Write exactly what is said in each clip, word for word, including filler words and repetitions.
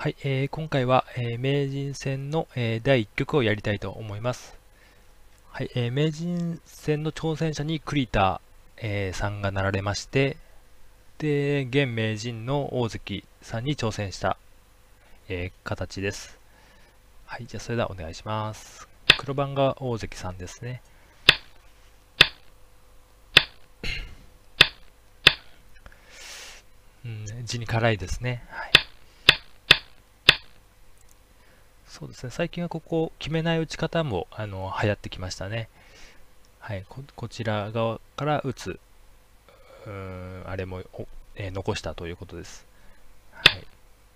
はい、えー今回は、えー名人戦の、えーだいいっ局をやりたいと思います。はい、えー名人戦の挑戦者に栗田、えーさんがなられまして、で、現名人の大関さんに挑戦した、えー形です。はい、じゃあそれではお願いします。黒番が大関さんですね。うん、地に辛いですね。はい。そうですね、最近はここ、決めない打ち方もあの流行ってきましたね。はい、ここちら側から打つ、うーん、あれも、おえー残したということです。はい、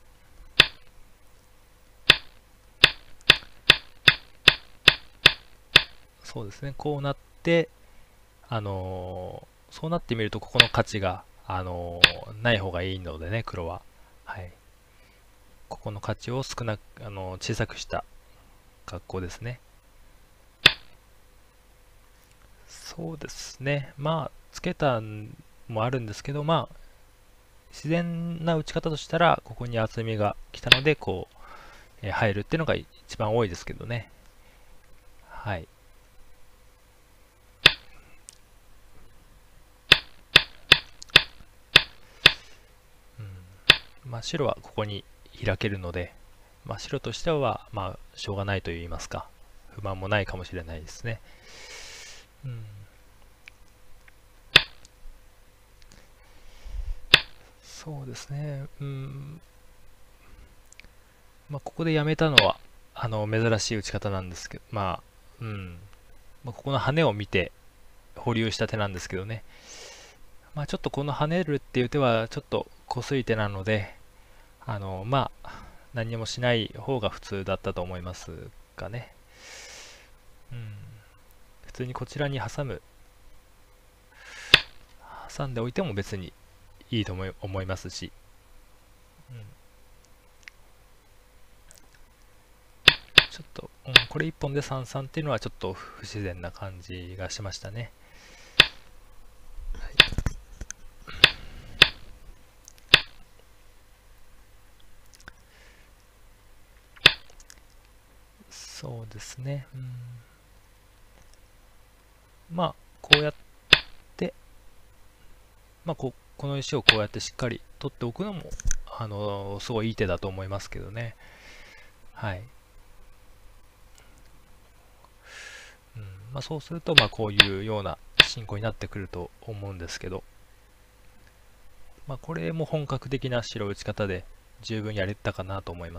そうですね、こうなって、あのーそうなってみると、ここの価値が、あのーない方がいいのでね、黒は。はい、ここの価値を少なく、あのー小さくした格好ですね。そうですね、まあ、つけたんもあるんですけど、まあ、自然な打ち方としたら、ここに厚みが来たので、こう、えー入るっていうのが一番多いですけどね。はい。うん、まあ、白はここに開けるので、まあ、白としては、まあ、しょうがないと言いますか、不満もないかもしれないですね。うん、そうですね。うん、まあ、ここでやめたのは、あの、珍しい打ち方なんですけど、まあ、うん、まあ、ここの跳ねを見て保留した手なんですけどね。まあ、ちょっとこの跳ねるっていう手は、ちょっとこすい手なので、あの、まあ、何もしない方が普通だったと思いますがね。うん、普通にこちらに挟む、挟んでおいても別にいいと思い思いますし、うん、ちょっと、うん、これいっぽんでさんさんっていうのはちょっと不自然な感じがしましたね。はい、そうですね。うん、まあ、こうやって、まあ、ここの石をこうやってしっかり取っておくのも、あのーすごいいい手だと思いますけどね。はい。うん、まあ、そうすると、まあ、こういうような進行になってくると思うんですけど、まあ、これも本格的な白打ち方で十分やれたかなと思います。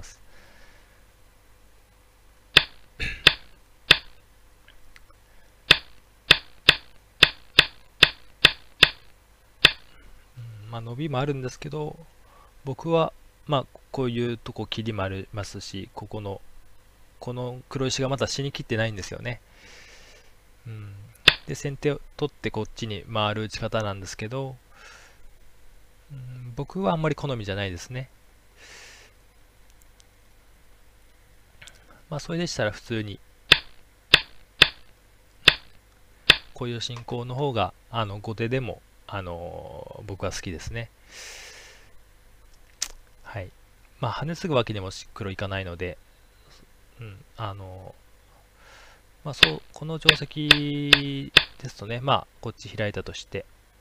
うん、まあ、伸びもあるんですけど、僕は、まあ、こういうとこ切りもありますし、ここの、この黒石がまだ死にきってないんですよね。うん、で、先手を取ってこっちに回る打ち方なんですけど、うん、僕はあんまり好みじゃないですね。まあ、それでしたら普通に、こういう進行の方が、あの、後手でも、あのー僕は好きですね。はい。まあ、跳ねすぐわけにも黒いかないので、うん、あのーまあ、そう、この定石ですとね、まあ、こっち開いたとして、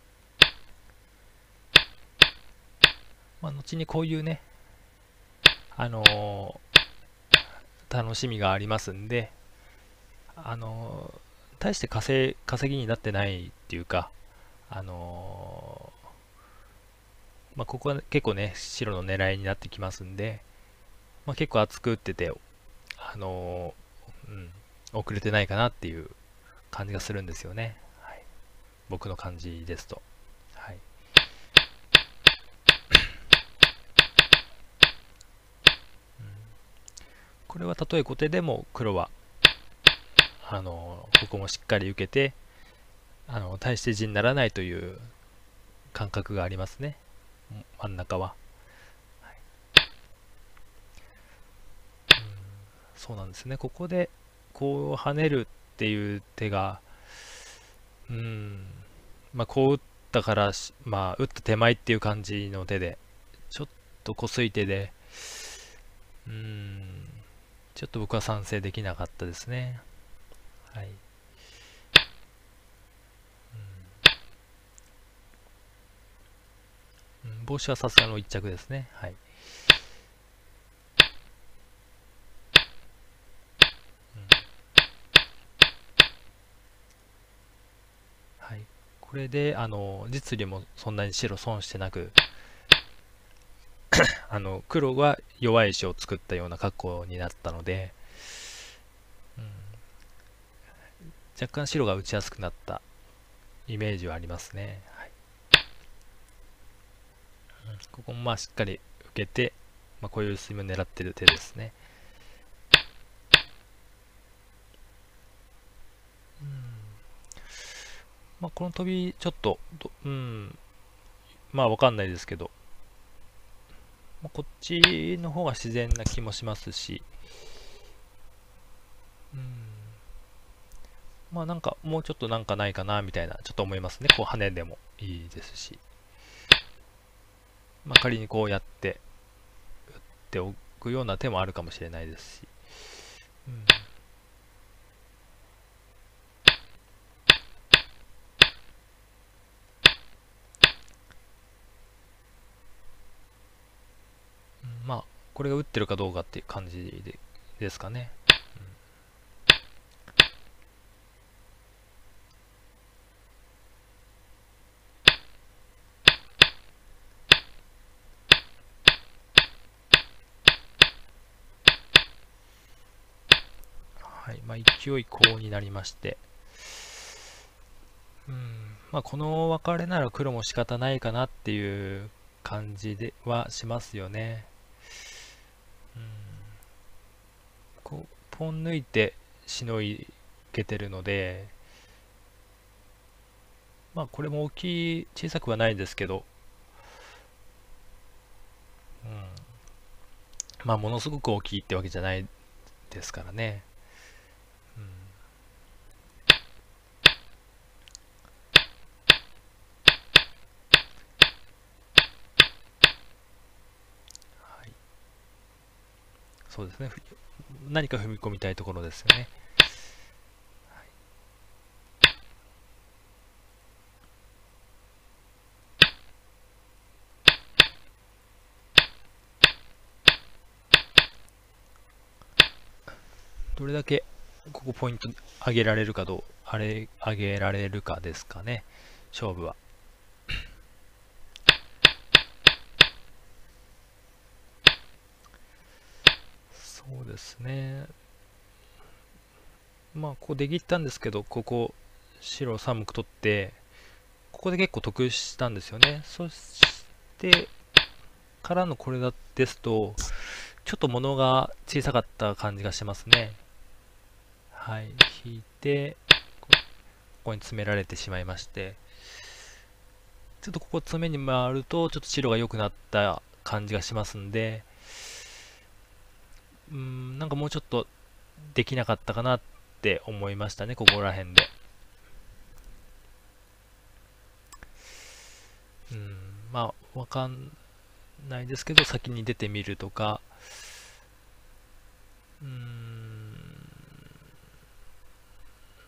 まあ、後にこういうね、あのー楽しみがありますんで、あのー大して稼稼ぎになってないっていうか、あのーまあ、ここは結構ね、白の狙いになってきますんで、まあ、結構厚く打ってて、あのーうん、遅れてないかなっていう感じがするんですよね。はい、僕の感じですと。はい、うん、これはたとえ後手でも黒はあのここもしっかり受けて、あの大して地にならないという感覚がありますね、真ん中は。はい、うん、そうなんですね。ここでこう跳ねるっていう手が、うん、まあ、こう打ったから、まあ、打った手前っていう感じの手で、ちょっとこすい手で、 うーん、ちょっと僕は賛成できなかったですね。はい。うん、帽子はさすがの一着ですね。はい。うん、はい。これで、あの、実利もそんなに白損してなく、あの、黒が弱い石を作ったような格好になったので、うん、若干白が打ちやすくなったイメージはありますね。はい。うん、ここもまあしっかり受けて、まあ、こういう薄みを狙ってる手ですね。うん、まあ、この飛び、ちょっと、うん、まあわかんないですけど、まあ、こっちの方が自然な気もしますし、うん、まあなんかもうちょっとなんかないかなみたいな、ちょっと思いますね。こう跳ねでもいいですし、まあ、仮にこうやって打っておくような手もあるかもしれないですし、うん、まあこれが打ってるかどうかっていう感じでですかね。はい、まあ、勢いこうになりまして、うん、まあ、この別れなら黒も仕方ないかなっていう感じではしますよね。うん、こうポン抜いてしのいけてるので、まあこれも大きい小さくはないですけど、うん、まあものすごく大きいってわけじゃないですからね。うん、はい、そうですね。何か踏み込みたいところですよね。どれだけここポイント上げられるかどう、あれ上げられるかですかね、勝負は。そうですね。まあここできったんですけど、ここ白さん目取って、ここで結構得したんですよね。そしてからのこれだですと、ちょっと物が小さかった感じがしますね。はい、引いて、ここに詰められてしまいまして、ちょっとここ詰めに回ると、ちょっと白が良くなった感じがしますんで、うん、なんかもうちょっとできなかったかなって思いましたね、ここら辺で。うん、まあ、わかんないですけど、先に出てみるとか、うーん、うん、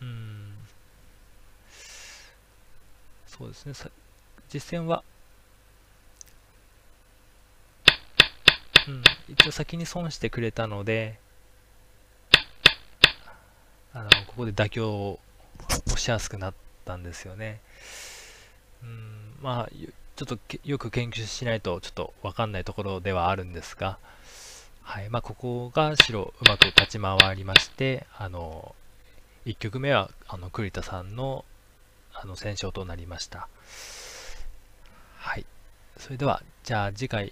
そうですね、実戦は、うん、一応先に損してくれたので、あのここで妥協をしやすくなったんですよね。うん、まあ、ちょっとよく研究しないとちょっとわかんないところではあるんですが、はい、まあ、ここが白うまく立ち回りまして、あのいっ局目はあの栗田さんのあの先勝となりました。はい、それではじゃあ次回、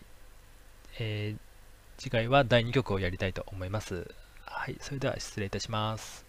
えー次回はだいに局をやりたいと思います。はい、それでは失礼いたします。